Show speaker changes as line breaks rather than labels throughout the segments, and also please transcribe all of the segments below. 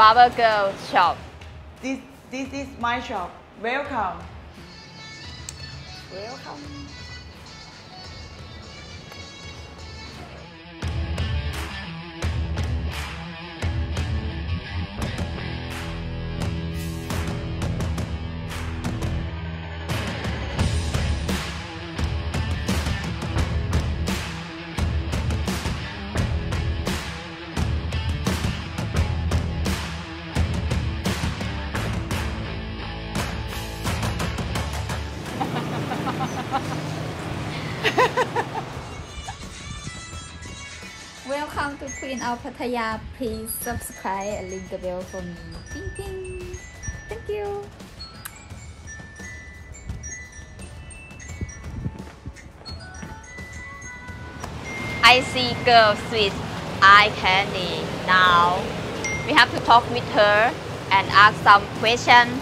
Barber Girl shop.
This is my shop. Welcome. Welcome.
Welcome to Queen of Pattaya. Please subscribe and ring the bell for me. Ding ding. Thank you. I see girls with eye candy. Now we have to talk with her and ask some questions.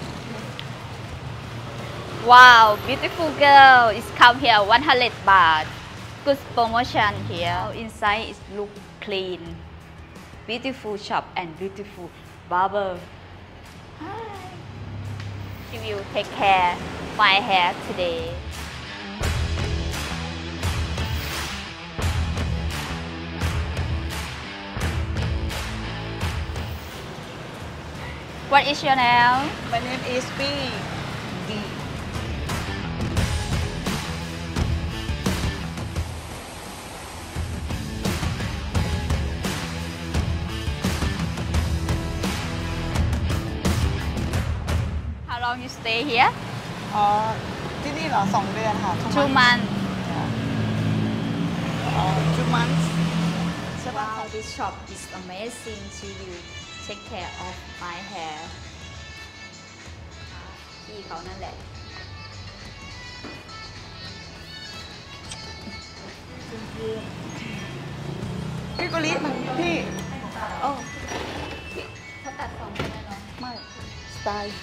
Wow, beautiful girl! It's come here 100 baht. Good promotion here. Inside is look clean. Beautiful shop and beautiful barber. Hi. She will take care my hair today. What is your name?
My name is B. D.
How long you stay here?
ที่นี่เหรอ2 เดือนค่ะ
2 months.
2 months ใช่ป่ะ
Wow, this shop is amazing. She will take care of my hair. พี่เขานั่นแหละ
พี่กุลิพี่โอ้
เขาตัดสองใช่ไหมเนาะ
ไม่สไตล์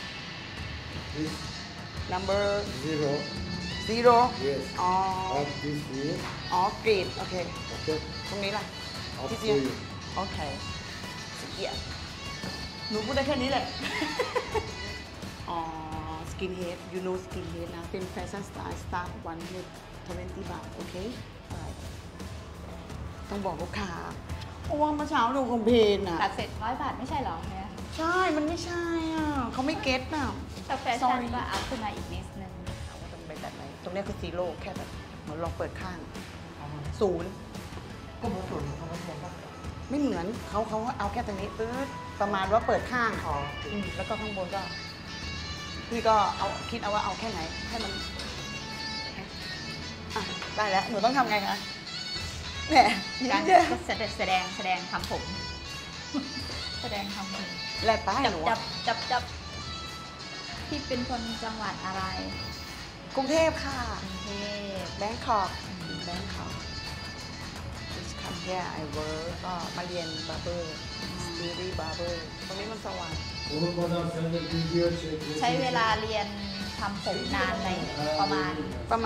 number
Zero. Yes.
อ๋อ
Up this here.
อ๋อกรีดโอเค
Okay.
ตรงนี้ล่ะ
Up
ที่
to
เจีย
you.
โอเคสเกียหนูพูดได้แค่นี้แหละ อ๋อ สกินเฮด you know สกินเฮดนะ เป็นแฟชั่นสไตล์ start 120 บาท โอเค ต้องบอกลูกค้าเพราะว่าเมื่อเช้าดูคอมเพลนอ่ะ
ตัดเสร็จ100 บาทไม่ใช่เหรอเนี่ย
ใช่ มันไม่ใช่อ่ะ เขาไม่เก็ตน่ะ
แต่แฟชั่นก็อัพขึ้นมาอีกนิดนึง
ถามว่าต้องเป็นแบบไหน ตรงเนี้ยคือซีโร่แค่แบบเหมือนลองเปิดข้าง0
ก็เหมือนส่วนของเขาบอกว่า
ไม่เหมือนเขาเอาแค่ตรงนี้ปื๊ดประมาณว่าเปิดข้าง
อ๋อ
แล้วก็ข้างบนก็พี่ก็เอาคิดเอาว่าเอาแค่ไหนให้มันอ่ะได้แล้วหนูต้องทำไงคะแหม
การ
เยอะ
ก็แสดงทำผม แสดงทำผม
แลกตาให้หนู
จับพี่เป็นคนจังหวัดอะไร
กรุงเทพค่ะ
กรุงเทพ
แบงคอกCome here I work ก็มาเรียนบาร์เบอร์บิวตี้บาร์เบอร์ตรงนี้มันสว่าง
Unutmadan sen de video çek.
ใช้เวลาเรียนทำผมนานไหมประมาณ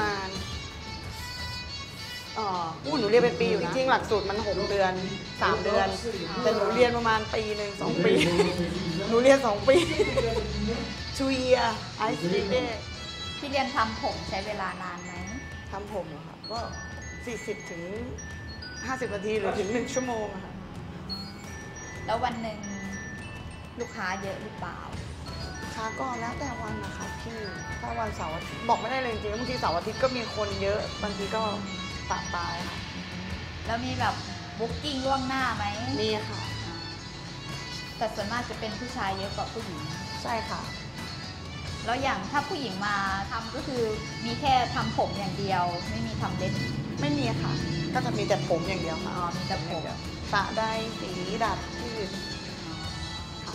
หนูเรียนเป็นปีอยู่นะจริงๆหลักสูตรมัน6 เดือน 3 เดือน แต่หนูเรียนประมาณปีหนึ่ง2 ปี หนูเรียน2 ปี 2 year I study
ที่เรียนทำผมใช้เวลานานไหม
ทำผมเหรอคะก็40 ถึง 50 นาทีหรือถึง 1 ชั่วโมงอะค่ะ
แล้ววันหนึ่งลูกค้าเยอะหรือเปล่า
ค้าก็แล้วแต่วันนะคะพี่ถ้าวันเสาร์อาทิตย์บอกไม่ได้เลยจริงๆบางทีเสาร์อาทิตย์ก็มีคนเยอะบางทีก็ปะปลายค่ะ
แล้วมีแบบบุ๊กกิ้งล่วงหน้าไหม
มีค่ะ
แต่ส่วนมากจะเป็นผู้ชายเยอะกว่าผู้หญิง
ใช่ค่ะ
แล้วอย่างถ้าผู้หญิงมาทำก็คือมีแค่ทำผมอย่างเดียว ไม่มีทำเล็บ
ไม่มีค่ะ ก็จะมีแต่ผมอย่างเดียวค่ะ
อ๋อมีแต่ผม
สระได้สีดัดยืดค่ะ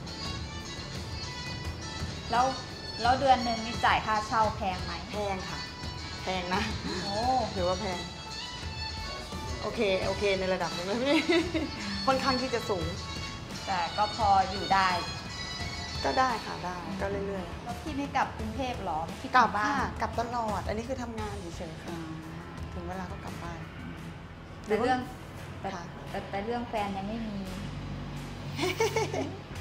แล้วเดือนหนึ่งนี่จ่ายค่าเช่าแพงไหม
แพงค่ะ แพงนะ
โอ้
ถือว่าแพง โอเคในระดับหนึงนะพี่ ค่อนข้างที่จะสูง
แต่ก็พออยู่ได้
ก็ได้ค่ะได้ก็เรื่อย
แล้วพี่ไม่กลับกรุงเทพหรอไม่คิด
ๆกลับ
ถึงบ้า
ค่ะ
น
กลับตลอด อันนี้คือทำงานเฉยๆค่ะ ถึงเวลาก็กลับบ้าน
แต่เรื่อง
ค่ะ
แต่เรื่องแฟนยังไม่มี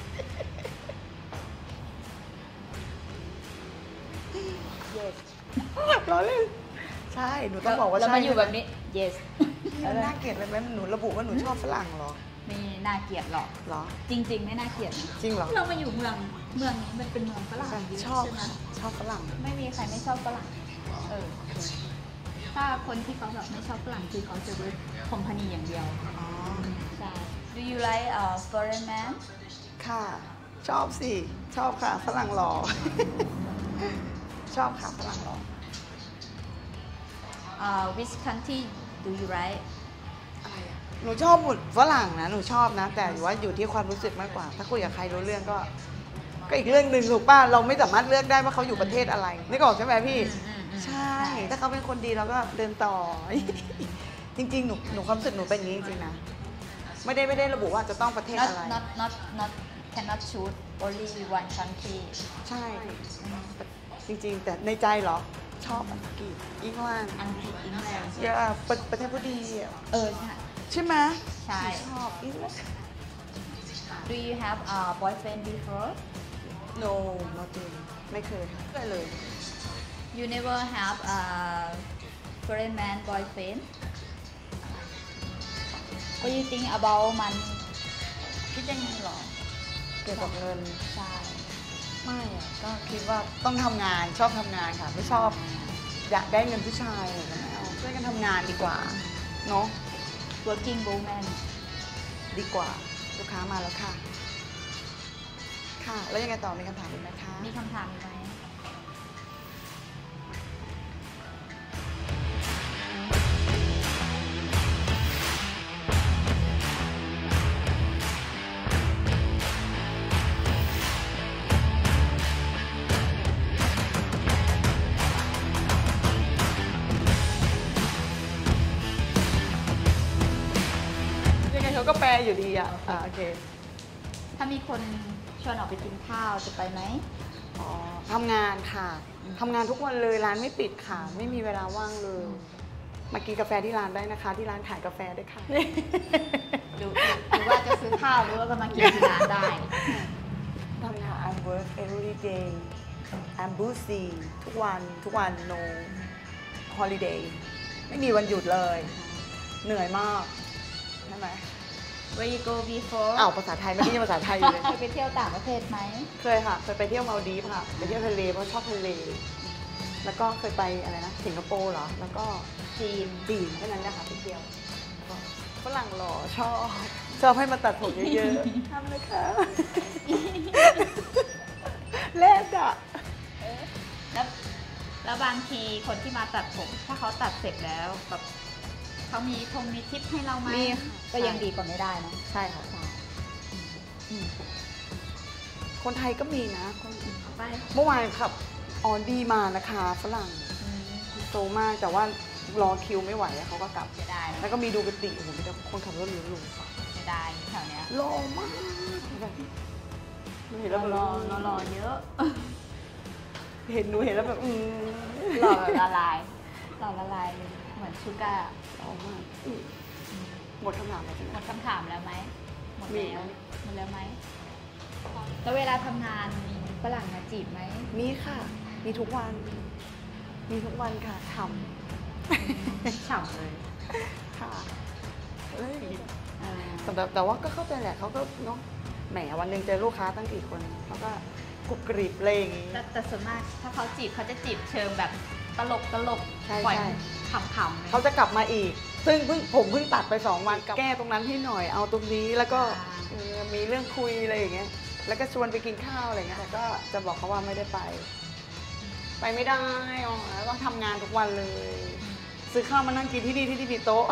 ล้อเล่นใช่หนูต้องบอกว่า
เรา
ใช่
มาอยู่แบบนี้ yes
มันน่าเกลียดไปไหมหนูระบุว่าหนูชอบฝรั่งเหรอ
ไม่น่าเกลียดหรอก
เหรอ
จริง ๆ ไม่น่าเกลียดนะ
จริงเหรอ
เรามาอยู่เมืองนี้มันเป็นเมืองฝรั่งเยะ
ชอบ
ใช่ไหม
ชอบฝรั่ง
ไม่มีใครไม่ชอบฝรั่งถ้าคนที่เขาแบบไม่ชอบฝรั่งคือเขาจะรู้คอมพานีอย่างเดียว
อ๋อ
ใช่ Do you like foreign man
ค่ะ ชอบสิ ชอบค่ะฝรั่งหล่อ ชอบค่ะฝรั่งหล่อ
Which country do you like
อะไรอะหนูชอบหมดฝรั่งนะหนูชอบนะ แต่ว่าอยู่ที่ความรู้สึกมากกว่า ถ้าคุยกับใครรู้เรื่องก็อีกเรื่องหนึ่งถูกป่ะเราไม่สามารถเลือกได้ว่าเขาอยู่ประเทศอะไรนึกออกใช่ไหมพี่ ใช่ ถ้าเขาเป็นคนดีเราก็เดินต่อ จริงๆหนูความรู้สึกหนูเป็นอย่างนี้จริงๆนะไม่ได้ระบุว่าจะต้องประเทศอะไร
not cannot choose only one country
ใช่ จริงๆ แต่ในใจเหรอ ชอบอังกฤษอีกวัน
อังกฤษอังกฤษ
อย่าประเทศผู้ดีอะ
ใช่
ใช่ไหม
ใช่
ชอบอีกแล้ว
Do you have a boyfriend before
no nothing ไม่เคยค่ะไม่เคยเลย
You never have a foreign man boyfriend What do you think about money คิดยังไงหรอ
เกี่ยวกับเงิน
ใช่
ไม่อะก็คิดว่าต้องทำงานชอบทำงานค่ะ ไม่ชอบอยากได้เงินผู้ชายอะไรก็ไม่เอาช่วยกันทำงานดีกว่าเนาะ
working woman
ดีกว่าลูกค้ามาแล้วค่ะ ค่ะ แล้วยังไงต่อมีคำถามอีกไหมคะ
มีคำถามอีกไหม
ยังไงเขาก็แปลอยู่ดีอ่ะโอเค
ถ้ามีคนชวนออกไปกินข้าวจะไปไหม
อ๋อทำงานค่ะทำงานทุกวันเลยร้านไม่ปิดค่ะ ไม่มีเวลาว่างเลย มากินกาแฟที่ร้านได้นะคะ ที่ร้านขายกาแฟด้วยค่ะ
หรือว่าจะซื้อข้าวหรือว่าจะมากินที่ร้านได้
ทำงาน I work every day I'm busy ทุกวัน no holiday ไม่มีวันหยุดเลย เหนื่อยมากใช่ไหม
Where you go before
อ้าวภาษาไทยไม่ได้ยินภาษาไทยอยู่เลย
เคยไปเที่ยวต่างประเทศไหม
เคยค่ะ เคยไปเที่ยวมาลดีฟค่ะ ไปเที่ยวทะเลเพราะชอบทะเล แล้วก็เคยไปอะไรนะ สิงคโปร์เหรอ แล้วก็
จีน
จีนแค่นั้นนะคะไปเที่ยวฝรั่งหล่อชอบให้มาตัดผมเยอะๆทำเลยค่ะ แรกอะ
แล้วบางทีคนที่มาตัดผม ถ้าเขาตัดเสร็จแล้วแบบเขามีทิปให้เราไหม
มีค่ะ
ก็ยังดีกว่าไม่ได้นะ
ใช่ค่ะคนไทยก็มีนะ
ไป
เมื่อวานขับออดี้มานะคะฝรั่งโตมากแต่ว่ารอคิวไม่ไหวอะเขาก็กลับ
จะได้นะ
แล้วก็มีดูกติโอ้โหมีแต่คนขับรถหรู
จะได้แถวเนี้ย
ๆหล่อมากแบบเห็นแล้วแบบ
รอเยอะ
เห็นหนูเห็นแล้วแบบ
หล่อละลายเหมือนชูการ์
หล่อมากหมดคำถามแล้วใช่ไหม
หมดคำถามแล้วไหมหมด
มี
แล้วไหมแล้วเวลาทำงานมีฝรั่งมาจีบไหม
มีค่ะ มีทุกวันค่ะท
ฉ่ำเลย
ำค่ะเอ้ย
อ่า
แต่ว่าก็เข้าใจแหละเขาก็เนาะแหมวันหนึ่งเจอลูกค้าตั้งกี่คนเขาก็กรุบกริบอะไรอย่างงี้
แต่ส่วนมากถ้าเขาจีบเขาจะจีบเชิงแบบตลก
ใช่
ปล่อย
ใช่
ขำๆ
เขาจะกลับมาอีก ซึ่งผมเพิ่งตัดไป2 วันแก้ตรงนั้นให้หน่อยเอาตรงนี้แล้วก็มีเรื่องคุยอะไรอย่างเงี้ยแล้วก็ชวนไปกินข้าวอะไรเงี้ยแต่ก็จะบอกเขาว่าไม่ได้ไปไม่ได้อ๋อต้องทำงานทุกวันเลย ซื้อข้าวมานั่งกินที่นี่ที่มีโต๊ะ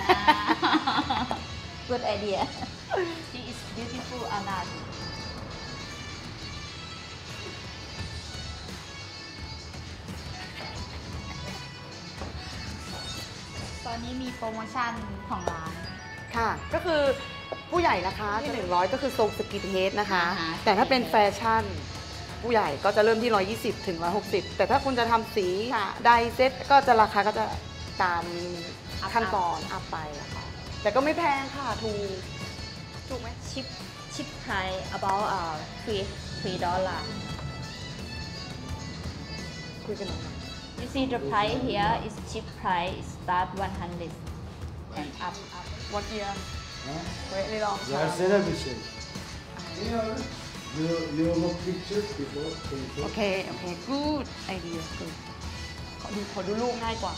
Good idea She is beautiful or not ตอนนี้มีโปรโมชั่นของร้าน
ค่ะ ก็คือผู้ใหญ่นะคะที่100ก็คือทรงสกินเฮดนะคะ
อ่าฮะ
แต่ถ้าเป็นแฟชั่น ผู้ใหญ่ก็จะเริ่มที่120ถึง160แต่ถ้าคุณจะทำสีไดเซ็ตก็จะราคาก็จะตามขั้นตอนอัพไปอะค่ะแต่ก็ไม่แพงค่ะถูกไหม
Cheap price about $3
คุยกันหน่อย
You You see the price here is cheap price start 100 and up.
What year
Huh?
very long
They are
time
celebration. You look pictures before.
โอเค good idea good ขอดูลูกง่ายกว่า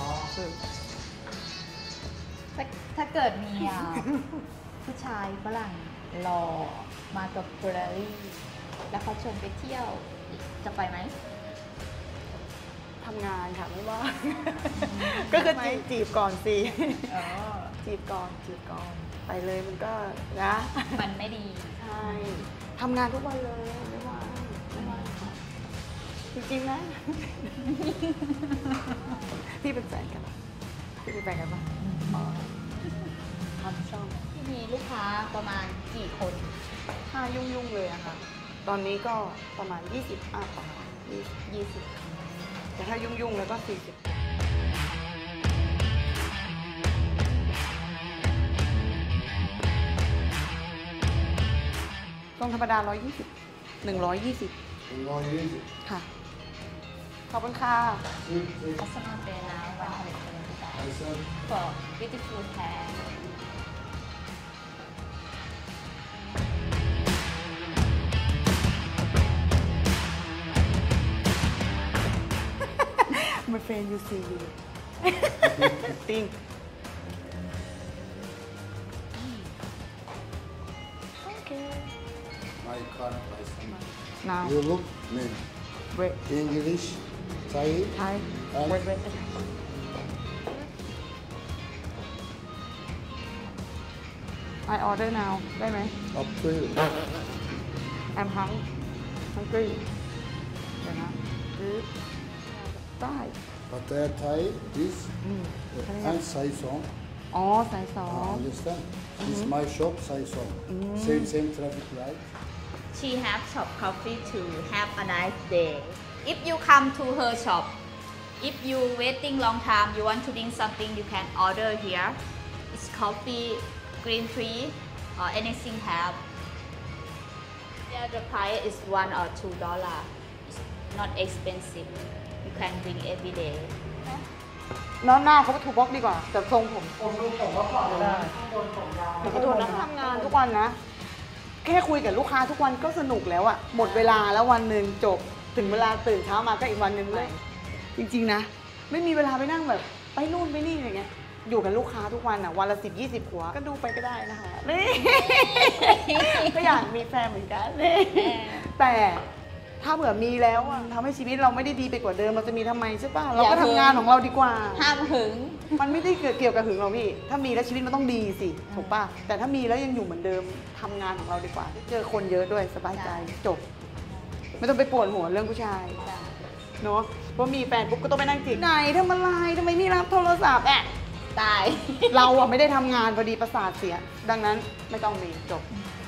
ถ้าเกิดมีผู้ชายฝรั่งหล่อมากับเฟอร์รารี่แล้วเขาชวนไปเที่ยวจะไปไหม
ทำงานค่ะไม่ว่า ก็คือจีบก่อนสิ
อ๋อ
จีบก่อนไปเลยมันก็นะ
มันไม่ดี
ใช่ทำงานทุกวันเลยไม่ว่างค่ะจริงๆนะ พี่เป็นแฟนกันปะอ๋อทำช่อง
ที่มีลูกค้าประมาณกี่คน
ถ้ายุ่งเลยอะค่ะ ตอนนี้ก็ประมาณ 20ประมาณ20แต่ถ้ายุ่งแล้วก็40ตรงธรรมดา120
120.
ค่ะ ขอบคุณค่ะ
Customer pay now 170
I said,
for beautiful hair
My friend you see you think okay
my card price.
now
You look men.
wait
English, Thai,
Thai
and
wait I order now ได้ไหม
up to you.
I'm hungry เดี๋ยวนะได้
But Thai is and Sai song.
อ๋อสายสอง
Understand? It's my shop, Sai song. Same traffic light.
She have shop coffee to have a nice day. If you come to her shop, if you waiting long time, you want to drink something, you can order here. It's coffee, green tea, or anything have. Yeah, the price is $1 or $2. It's not expensive. You can drink every day.
น้องหน้าเขาถูกบล็อกดีกว่าแต่ทรงผม
ผมดูผมว่าก่อนได้
ขอโทษนะทำงานทุกวันนะ แค่คุยกับลูกค้าทุกวันก็สนุกแล้วอะหมดเวลาแล้ววันหนึ่งจบถึงเวลาตื่นเช้ามาก็อีกวันหนึ่งเลยจริงๆนะ ไม่มีเวลาไปนั่งแบบไปนู่นไปนี่อะไรเงี้ยอยู่กับลูกค้าทุกวันอะวันละ10-20 หัวก็ดูไปก็ได้นะคะนี่ ก็อยากมีแฟนเหมือนกันนี่แต่ถ้าเผื่อมีแล้วอะทำให้ชีวิตเราไม่ได้ดีไปกว่าเดิมเราจะมีทำไมใช่ป่ะเราก็ทำงานของเราดีกว่า
ห้ามหึง
มันไม่ได้เกี่ยวกับหึงหรอกพี่ ถ้ามีแล้วชีวิตมันต้องดีสิ ถูกป่ะ แต่ถ้ามีแล้วยังอยู่เหมือนเดิมทำงานของเราดีกว่า เจอคนเยอะด้วยสบายใจจบ ไม่ต้องไปปวดหัวเรื่องผู้ชายเนาะเพราะมีแฟนปุ๊บก็ต้องไปนั่งจีบไหนทำอะไรทำไมไม่รับโทรศัพท์
ตาย
เราอะไม่ได้ทำงานพอดีประสาทเสีย ดังนั้นไม่ต้องมีจบ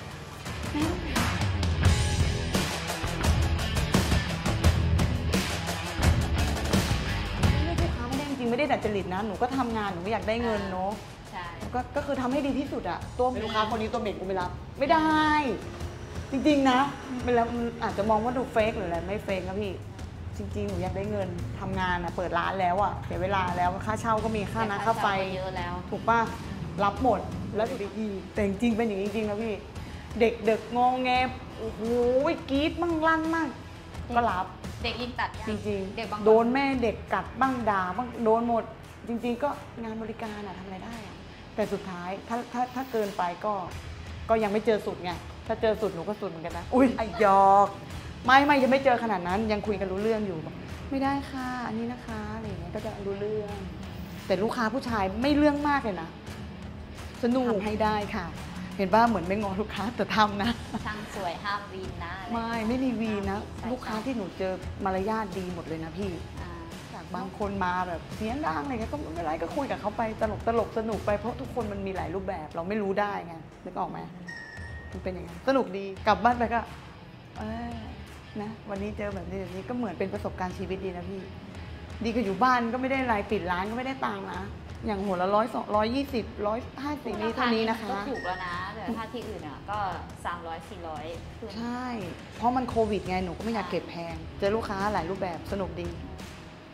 ไม่ได้ดัดจริตนะหนูก็ทำงานหนูไม่อยากได้เงินเนาะ
ใช่
ก็คือทำให้ดีที่สุดอะตัวลูกค้าคนนี้ตัวเมกกูไม่รับไม่ได้ จริงๆนะเวลาอาจจะมองว่าดูเฟกหรืออะไรไม่เฟกนะพี่จริงๆหนูอยากได้เงินทำงานอะเปิดร้านแล้วอะเสียเวลาแล้วค่าเช่าก็มีค่าน้ำค่าไฟ
เยอะแล้ว
ถูกป่ะรับหมดแล้วอยู่ดีๆแต่จริงๆเป็นอย่างนี้จริงๆนะพี่เด็กๆงงแงโอ้โหกรี๊ดมั่งลั่นมากก็รับ
เด็กยิ่งตัด
จริง
เด็กบาง
ๆโดนแม่เด็กกัดบ้างด่าบ้างโดนหมด จริงๆก็งานบริการอะทำอะไรได้อะแต่สุดท้ายถ้าเกินไปก็ยังไม่เจอสุดไงถ้าเจอสุดหนูก็สุดเหมือนกันนะอุ้ยไอ้หยอกไม่ยังไม่เจอขนาดนั้นยังคุยกันรู้เรื่องอยู่บอกไม่ได้ค่ะอันนี้นะคะอะไรอย่างเงี้ยก็จะรู้เรื่อง แต่ลูกค้าผู้ชายไม่เรื่องมากเลยนะสนุกทำให้ได้ค่ะ เห็นป่ะเหมือนไม่งอลูกค้าแต่ทำนะ
ช่างสวยห้ามวีนนะอะไร
ไม่มีวีนะ
ใช่
ลูกค้าที่หนูเจอมารยาทดีหมดเลยนะพี่
อ่า
จากบางคนมาแบบเสียงดังอะไรเงี้ยก็ไม่เป็นไรก็คุยกับเขาไปตลกสนุกไปเพราะทุกคนมันมีหลายรูปแบบเราไม่รู้ได้ไงนึกออกไหมมันเป็นอย่างนั้นสนุกดีกลับบ้านไปก็นะวันนี้เจอแบบนี้ก็เหมือนเป็นประสบการณ์ชีวิตดีนะพี่ดีกว่าอยู่บ้านก็ไม่ได้รายปิดร้านก็ไม่ได้ตังค์นะอย่างหัวละ120 150นี่เท่านี้นะคะ
ก็ถูกแล้วนะแต่ถ้าที่อื่นอ่ะก็300-400ขึ้น
ใช่ เพราะมันโควิดไงหนูก็ไม่อยากเก็บแพงเจอลูกค้าหลายรูปแบบสนุกดีน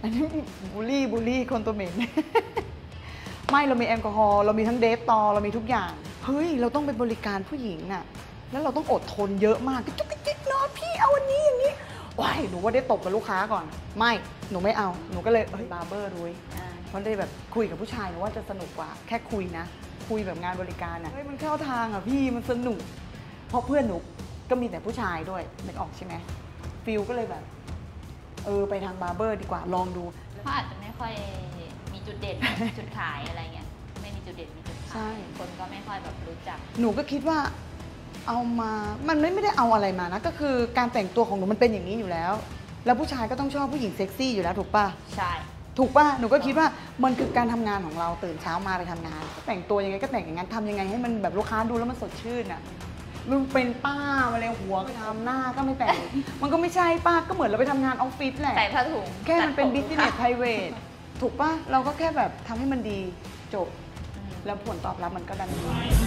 อันนี้บูลลี่คนตัวเหม็น ไม่เรามีแอลกอฮอล์เรามีทั้งเดฟตอเรามีทุกอย่างเฮ้ยเราต้องไปบริการผู้หญิงน่ะแล้วเราต้องอดทนเยอะมากจุกจิกเนาะพี่เอาอันนี้อย่างนี้ว้ายหนูว่าได้ตบกับลูกค้าก่อนไม่หนูไม่เอาหนูก็เลยบาร์เบอร์ด้วยเพราะเลยแบบคุยกับผู้ชายหนูว่าจะสนุกกว่าแค่คุยนะคุยแบบงานบริการอ่ะเฮ้ยมันเข้าทางอ่ะพี่มันสนุกเพราะเพื่อนหนูก็มีแต่ผู้ชายด้วยนึกออกใช่ไหมฟิลก็เลยแบบไปทางบาร์เบอร์ดีกว่าลองดู
เขาอาจจะไม่ค่อยมีจุดเด่น จุดขายอะไรเงี้ยไม่มีจุดเด่นมีจุดขายคนก็ไม่ค่อยแบบรู้จัก
หนูก็คิดว่าเอามามันไม่ได้เอาอะไรมานะก็คือการแต่งตัวของหนูมันเป็นอย่างนี้อยู่แล้วแล้วผู้ชายก็ต้องชอบผู้หญิงเซ็กซี่อยู่แล้วถูกป่ะ
ใช่
ถูกป่ะหนูก็คิดว่ามันคือการทำงานของเราตื่นเช้ามาไปทำงานแต่งตัวยังไงก็แต่งอย่างนั้นทำยังไงให้มันแบบลูกค้าดูแล้วมันสดชื่นอ่ะมันเป็นป้ามาเลยหัวก็ทำหน้าก็ไม่แต่ง มันก็ไม่ใช่ป้าก็เหมือนเราไปทำงานออฟฟิศแหละ
ใส่ผ้าถุง
แค่มันเป็น business private ถูกป่ะเราก็แค่แบบทำให้มันดีจบแล้วผลตอบรับมันก็ดันดี